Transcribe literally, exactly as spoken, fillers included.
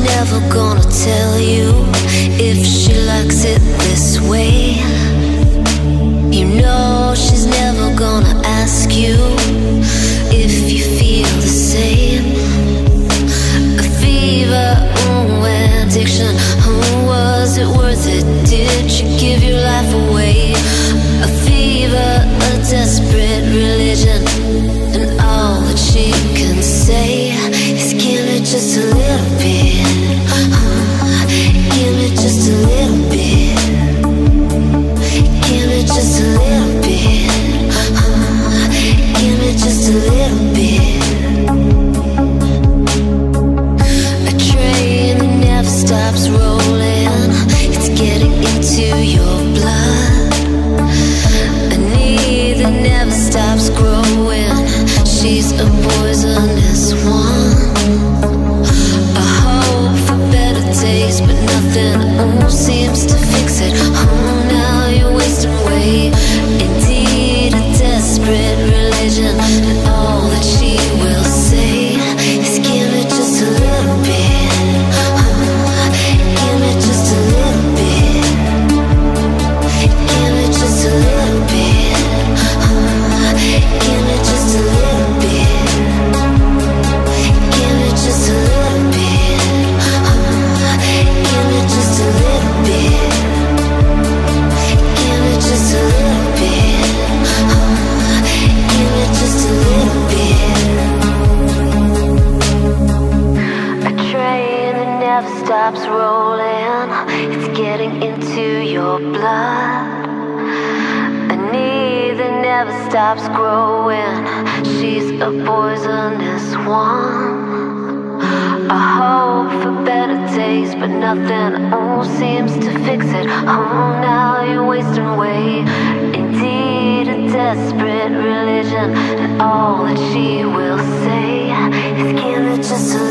never gonna tell you if she likes it this way. You know she's never gonna ask you if you feel the same. A fever, ooh, an addiction, oh, was it worth it? Did you give your life away? A fever, a desperate religion, and all that she can say is give me just a little bit, uh, give me just a little bit, give me just a little bit, uh, give me just a little bit. A train that never stops rolling, it's getting into your blood. A need that never stops growing, she's a poisonous one. A hope for better days, but nothing oh, seems to fix it. Oh, now you're wasting away. Indeed, a desperate religion, and all that she will say is give me just a little bit, uh, give me just a little bit, give me just a little bit, uh, give me just a little bit, give me just a little bit, uh, give me just a little bit, give me just a little bit, uh, give me just a little bit. A train that never stops rolling, it's getting into your blood. A need that never stops growing, she's a poisonous one. A hope for better days, but nothing oh, seems to fix it. Oh, now you're wasting away. Indeed, a desperate religion, and all that she will say is give me just a